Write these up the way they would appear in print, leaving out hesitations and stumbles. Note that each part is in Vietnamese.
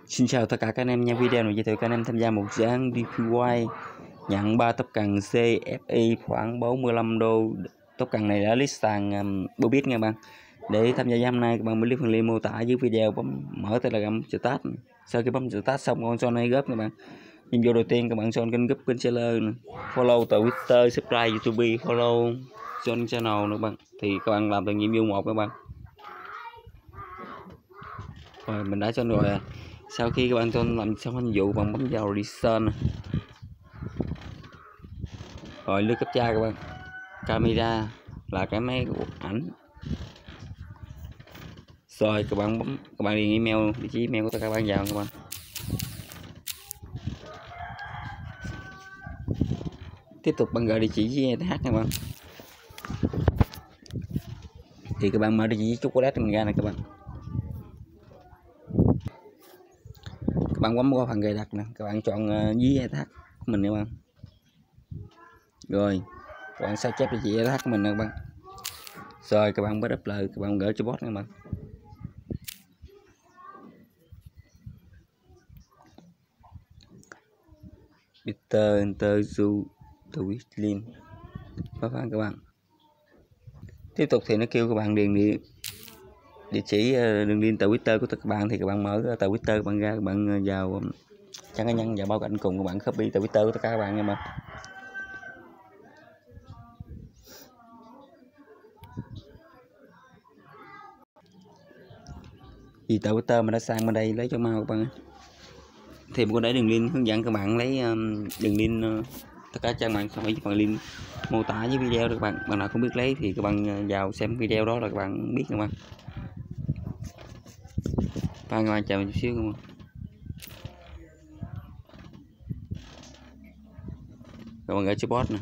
Xin chào tất cả các anh em nha. Video này giới thiệu các anh em tham gia một dự án DPY nhận 3 tóc cần CFI khoảng 45 đô. Tóc cần này đã list sàn Bobit nha bạn. Để tham gia hôm nay các bạn mới click phần link mô tả dưới video, bấm mở Telegram start. Sau khi bấm start xong con son này gấp các bạn. Nhiệm vụ đầu tiên các bạn son kênh group, kênh seller, follow Twitter, subscribe YouTube, follow son channel nữa bạn. Thì các bạn làm từng nhiệm vụ một các bạn. Rồi mình đã son rồi à. Sau khi các bạn son làm xong nhiệm vụ, bạn bấm vào return rồi lướt captcha các bạn. Camera là cái máy ảnh, rồi các bạn bấm, các bạn điền email, địa chỉ email của tất cả các bạn vào các bạn. Tiếp tục bạn gửi địa chỉ với ETH các bạn. Thì các bạn mở địa chỉ chocolate mình ra này các bạn. Các bạn bấm qua phần cài đặt nè, các bạn chọn với ETH của mình các bạn. Rồi các bạn sao chép địa chỉ ETH của mình nè các bạn. Rồi các bạn bắt up lời, các bạn gửi cho bot các bạn. Peter enter zu tweet link các bạn. Tiếp tục thì nó kêu các bạn điền địa chỉ đường link tờ Twitter của các bạn. Thì các bạn mở tờ Twitter các bạn ra, các bạn vào trang cá nhân và báo cảnh cùng, các bạn copy tờ Twitter của tất cả các bạn nha bạn. Vì tờ Twitter mình đã sang bên đây lấy cho mau các bạn. Thì mình có để đường link hướng dẫn các bạn lấy đường link tất cả trang mạng, xong ở phần link mô tả với video các bạn. Bạn nào không biết lấy thì các bạn vào xem video đó là các bạn biết các bạn. Và các bạn chờ một chút xíu không. Các bạn gửi cho bot nè.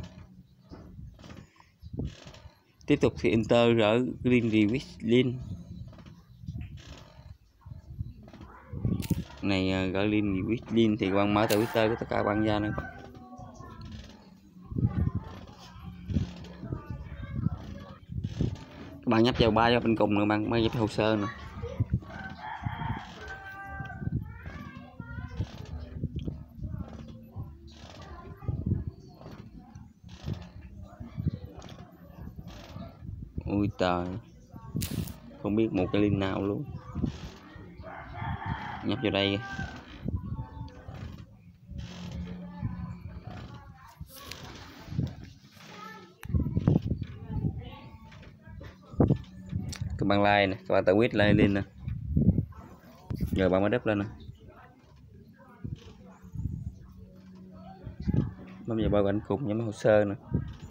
Tiếp tục thì enter ở link request link này, gửi link request link thì các bạn mở tờ Twitter của tất cả các bạn ra nữa. Các bạn nhấp vào ba cho bên cùng nữa bạn, mới nhấp hồ sơ nè. Ui trời, không biết một cái link nào luôn. Nhấp vào đây. Các bạn like nè, các bạn tự quyết like lên nè. Rồi bạn mới đắp lên nè. Bấm vào bao ảnh cùng nhắm hồ sơ nè.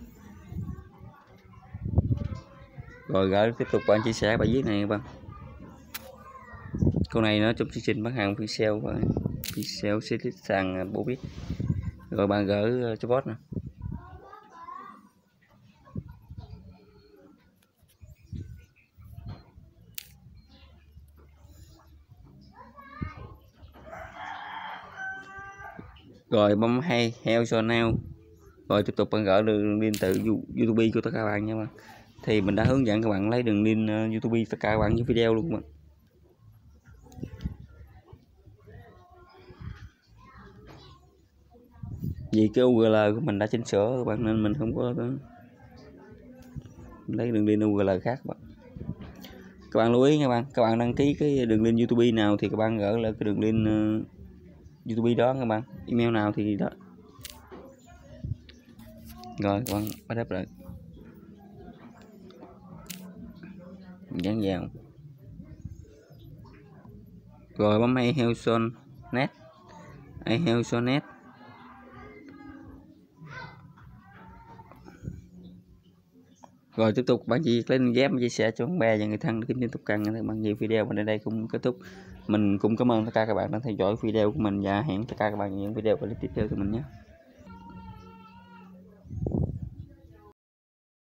Rồi gửi, tiếp tục bạn chia sẻ bài viết này các bạn. Con này nó trong chương trình bán hàng free sale và free sale sẽ list sàn Bobit. Rồi bạn gửi cho bot nè. Rồi bấm hay heo cho now. Rồi tiếp tục bạn gửi đường link từ YouTube của tất cả các bạn nha bạn. Thì mình đã hướng dẫn các bạn lấy đường link YouTube tất cả các bạn những video luôn các bạn. Vì cái URL của mình đã chỉnh sửa các bạn nên mình không có lấy đường link URL khác các bạn. Các bạn lưu ý nha bạn, các bạn đăng ký cái đường link YouTube nào thì các bạn gửi lại cái đường link YouTube đó các bạn, email nào thì đó. Rồi các bạn bắt đáp lại, dán vào. Rồi bấm iHealthZone.net, iHealthZone.net. Rồi tiếp tục bạn chỉ lên ghép chia sẻ cho bạn bè và người thân để kiếm tiếp tục cần. Thì bằng nhiều video mình đến đây cũng kết thúc. Mình cũng cảm ơn tất cả các bạn đã theo dõi video của mình và hẹn tất cả các bạn những video clip tiếp theo của mình nhé.